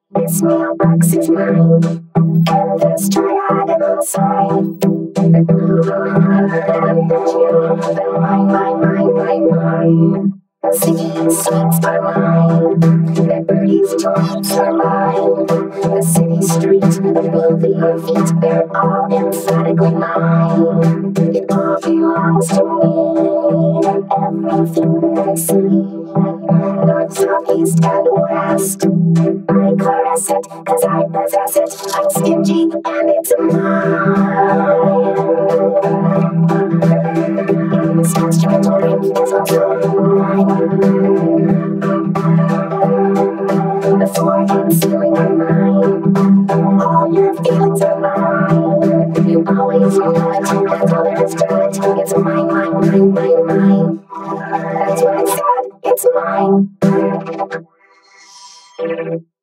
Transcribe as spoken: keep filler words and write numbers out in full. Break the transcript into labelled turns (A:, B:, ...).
A: This mailbox is mine, and this triad outside. Mine, mine, mine, mine, mine. The city streets are mine. The birdies' joints are mine. The city streets, the building feet, they're all emphatically mine. It all belongs to me, and everything that I see. North, south, east, and west. I caress it, cause I possess it. I'm stingy, and it's mine. This instrumental drink is also mine. The floor and ceiling are mine. All your feelings are mine. You always know it, that's all there is to it. It's mine, mine, mine, mine, mine. That's what I said, it's mine.